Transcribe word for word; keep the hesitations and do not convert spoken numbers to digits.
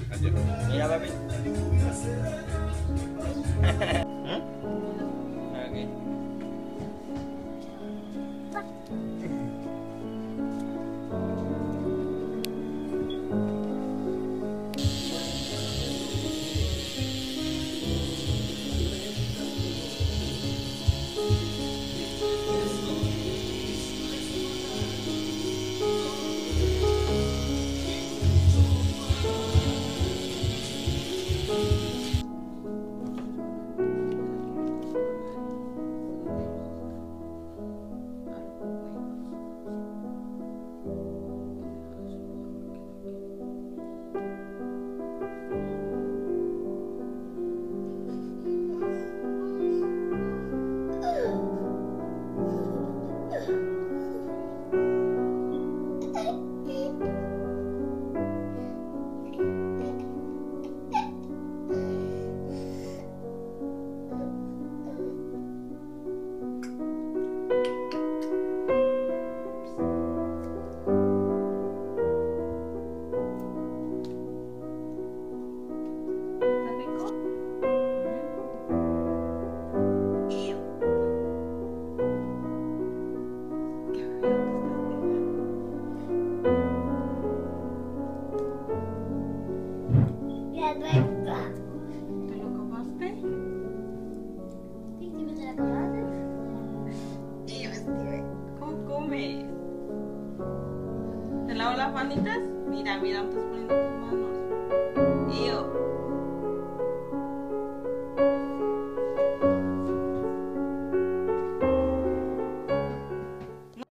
Lanjut. Iya, Papi. Hmm? Oke. ¿Te lo acabaste? Sí, sí, me te la acabaste. ¿Cómo comes? ¿Te lavo las manitas? Mira, mira, me estás poniendo tus manos. Yo.